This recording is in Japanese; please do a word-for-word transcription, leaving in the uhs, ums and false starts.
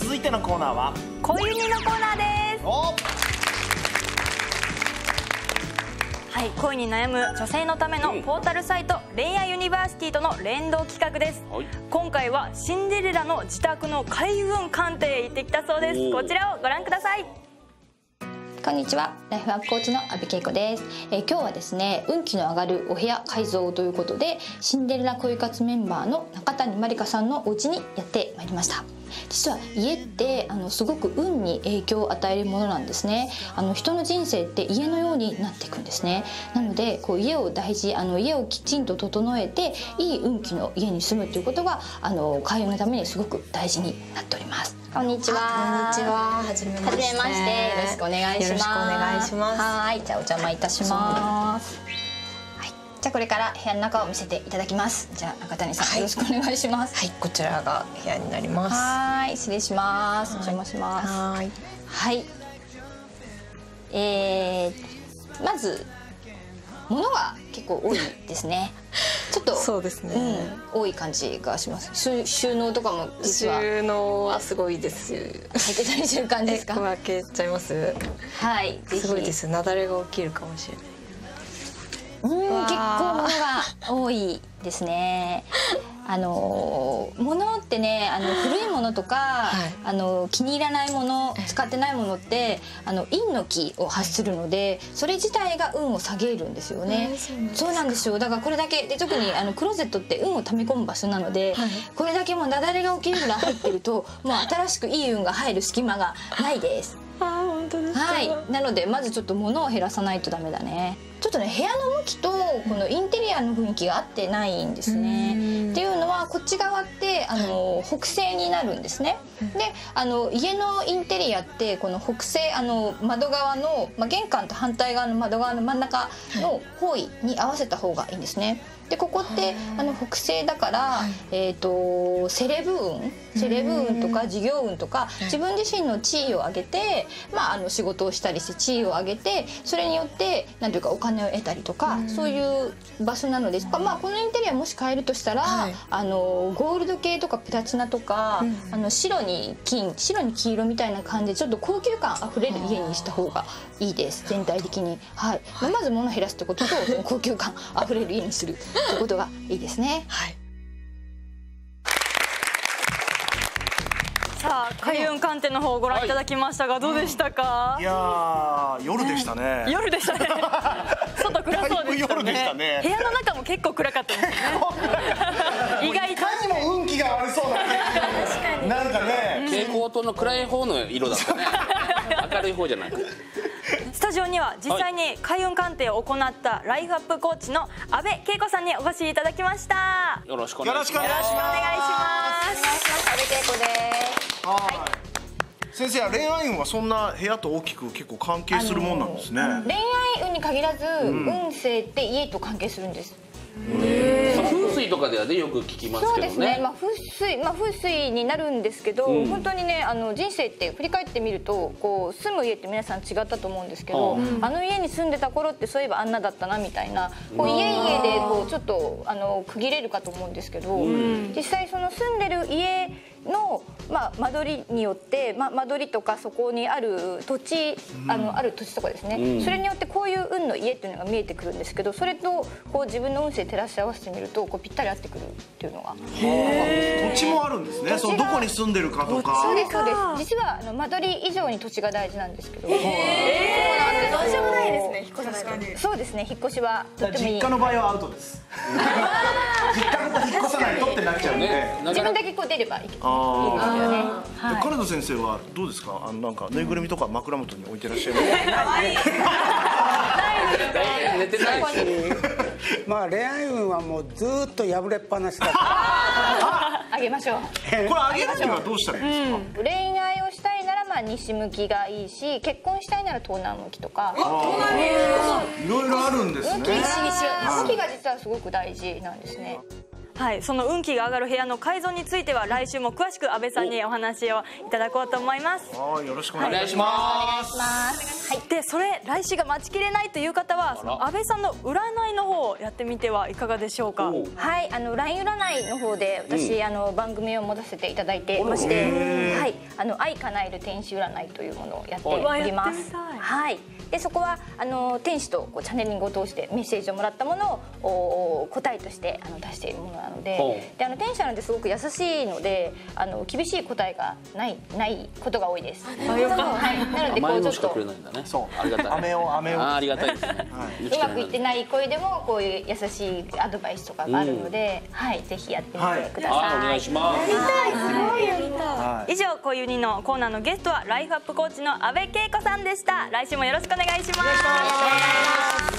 続いてのコーナーは恋ユニのコーナーです。はい、恋に悩む女性のためのポータルサイト、うん、恋愛ユニバーシティとの連動企画です、はい、今回はシンデレラの自宅の開運鑑定へ行ってきたそうです。こちらをご覧ください。 こんにちは、ライフアップコーチの阿部恵子です。えー、今日はですね、運気の上がるお部屋改造ということで、シンデレラ恋活メンバーの中谷まりかさんのお家にやってまいりました。実は家ってあのすごく運に影響を与えるものなんですね。あの人の人生って家のようになっていくんですね。なのでこう家を大事あの家をきちんと整えていい運気の家に住むということがあの開運のためにすごく大事になっております。こんにちは。 こんにちは。はじめまして。 はじめまして。よろしくお願いします。 よろしくお願いします。 はい、じゃあお邪魔いたします。じゃあこれから部屋の中を見せていただきます。じゃあ中谷さん、はい、よろしくお願いします。 はい、こちらが部屋になります。 はい、失礼します。お邪魔します。はい。はい。えー、まず物が結構多いですね。ちょっとそうですね、 うん、多い感じがします。収、収納とかも実は収納はすごいです。 入ってたりする感じですか？ 開けちゃいます。 はい。 すごいです。雪崩が起きるかもしれない。 うん、結構物が多いですね。あの物ってね、あの古いものとか、はい、あの気に入らないもの、使ってないものってあの陰の気を発するので、それ自体が運を下げるんですよね。そうなんですよ。だからこれだけで、特にあのクローゼットって運を溜め込む場所なので、はい、これだけもう雪崩が起きるぐらい入ってると、もう新しくいい運が入る隙間がないです。 あ、本当ですか。 はい。なのでまずちょっと物を減らさないとダメだね。ちょっとね、部屋の向きとこのインテリアの雰囲気が合ってないんですね。っていうのはこっち側ってあの北西になるんですね。で、あの家のインテリアってこの北西、あの窓側の、まあ、玄関と反対側の窓側の真ん中の方位に合わせた方がいいんですね。でここってあの北西だから、はい、えっとセレブ運セレブ運とか事業運とか、自分自身の地位を上げて、まあ、あの仕事をしたりして地位を上げて、それによってなんていうかお金を得たりとか、そういう場所なので、まあ、このインテリアもし変えるとしたら、はい、あのゴールド系とかプラチナとか、うん、あの白に金白に黄色みたいな感じでちょっと高級感あふれる家にした方がいいです。全体的に、はい、はい、まず物を減らすってことと高級感あふれる家にするってことがいいですね。はい。 さあ、開運鑑定の方をご覧いただきましたが、どうでしたか？ いやー、夜でしたね。 夜でしたね。外暗そうでしたね。部屋の中も結構暗かったですね。意外と。いかにも運気が悪そうなね。なんかね、 蛍光灯の暗い方の色だったね。明るい方じゃない。 スタジオには実際に開運鑑定を行ったライフアップコーチの阿部恵子さんにお越しいただきました。 よろしくお願いします。 よろしくお願いします。 阿部恵子です。 はい。先生は恋愛運はそんな部屋と大きく結構関係するもんなんですね。 恋愛運に限らず、運勢って家と関係するんです。 風水とかではね、よく聞きますけどね。 そうですね、まあ、風水、まあ、風水になるんですけど、うん、本当にね、あの人生って振り返ってみるとこう住む家って皆さん違ったと思うんですけど、うん、あの家に住んでた頃ってそういえばあんなだったなみたいな、こう家々でこうちょっとあの区切れるかと思うんですけど、うん、実際その住んでる家の、まあ、間取りによって、まあ、間取りとかそこにある土地、あのある土地とかですね、うん、それによってこういう運の家っていうのが見えてくるんですけど、それとこう自分の運勢照らし合わせてみるとこうぴったり合ってくるっていうのが。 土地もあるんですね。そのどこに住んでるかとか。 そうですそうです。実はあの間取り以上に土地が大事なんですけど。そうなんです。 どうしようもないですね。引っ越しない。 そうですね。引っ越しはとてもいい。 実家の場合はアウトです。実家ごと引っ越さないとってなっちゃうんで。 自分だけこう出ればいい。 金田先生はどうですか？あのなんかぬいぐるみとか枕元に置いてらっしゃる。可愛い。 寝てないし。 まあ恋愛運はもうずっと破れっぱなしだ。 あげましょう。 これあげるにはどうしたらいいですか？ 恋愛をしたいならまあ西向きがいいし、結婚したいなら東南向きとか。 いろいろあるんですね。 向きが実はすごく大事なんですね。 はい、その運気が上がる部屋の改造については来週も詳しく阿部さんにお話をいただこうと思います。 はい、よろしくお願いします。 はい、でそれ来週が待ちきれないという方は、その阿部さんの占いの方をやってみてはいかがでしょうか。 はい、あのライン占いの方で私、うん、あの番組を持たせていただいてまして、はい、 あの愛叶える天使占いというものをやっております。はい。でそこはあの天使とこうチャネリングを通してメッセージをもらったものを答えとしてあの出しているものなので、であの天使なんてすごく優しいので、あの厳しい答えがないないことが多いです。あ、よかった。はい。なのでこうちょっとそうありがたい。 飴を飴をありがたいですね。 うまくいってない声でもこういう優しいアドバイスとかがあるので、はい、ぜひやってみてください。 お願いします。 やりたい、すごいやりたい。 以上、こゆにのコーナーのゲストはライフアップコーチの阿部恵子さんでした。来週もよろしくお願いします。